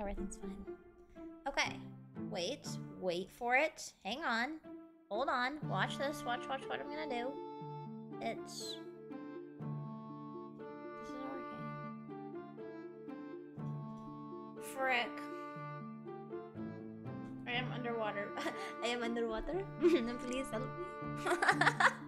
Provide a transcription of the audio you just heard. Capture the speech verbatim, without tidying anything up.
Everything's fine. Okay. Wait. Wait for it. Hang on. Hold on. Watch this. Watch, watch what I'm gonna do. It's... This is working. Frick. I am underwater. I am underwater. Please help me.